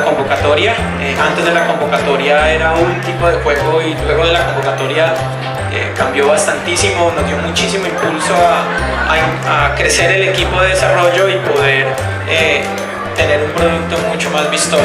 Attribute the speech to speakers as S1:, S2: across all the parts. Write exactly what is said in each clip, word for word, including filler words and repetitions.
S1: convocatoria. Eh, antes de la convocatoria era un tipo de juego y luego de la convocatoria eh, cambió bastantísimo, nos dio muchísimo impulso a, a, a crecer el equipo de desarrollo y poder eh, tener un producto mucho más vistoso.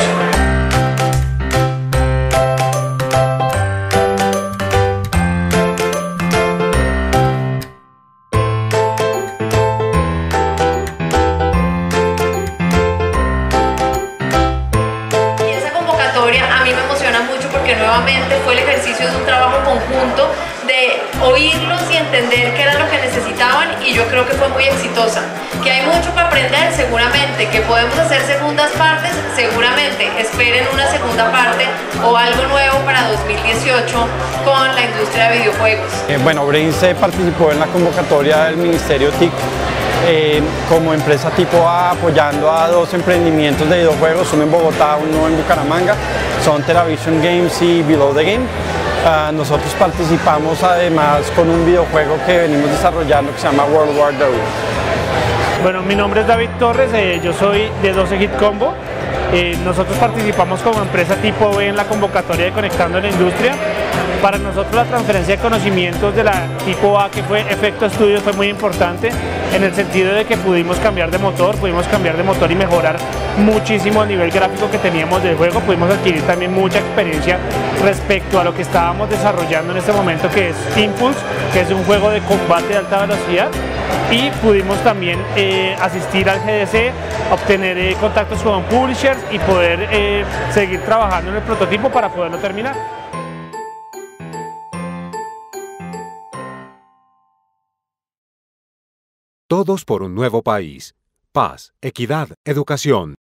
S2: A mí me emociona mucho porque nuevamente fue el ejercicio de un trabajo conjunto, de oírlos y entender qué era lo que necesitaban, y yo creo que fue muy exitosa. Que hay mucho que aprender, seguramente, que podemos hacer segundas partes, seguramente. Esperen una segunda parte o algo nuevo para dos mil dieciocho con la industria de videojuegos.
S3: Eh, bueno, Brainz participó en la convocatoria del Ministerio T I C eh, como empresa tipo A, apoyando a dos emprendimientos de videojuegos, uno en Bogotá, uno en Bucaramanga, son TeraVision Games y Below the Game. Uh, nosotros participamos además con un videojuego que venimos desarrollando que se llama World War dos.
S4: Bueno, mi nombre es David Torres, eh, yo soy de doce Hit Combo. Eh, nosotros participamos como empresa tipo B en la convocatoria de Conectando la Industria. Para nosotros la transferencia de conocimientos de la tipo A, que fue Efecto Studios, fue muy importante en el sentido de que pudimos cambiar de motor, pudimos cambiar de motor y mejorar muchísimo a nivel gráfico que teníamos del juego. Pudimos adquirir también mucha experiencia respecto a lo que estábamos desarrollando en este momento, que es Impulse, que es un juego de combate de alta velocidad. Y pudimos también eh, asistir al G D C, obtener eh, contactos con publishers y poder eh, seguir trabajando en el prototipo para poderlo terminar.
S5: Todos por un nuevo país. Paz, equidad, educación.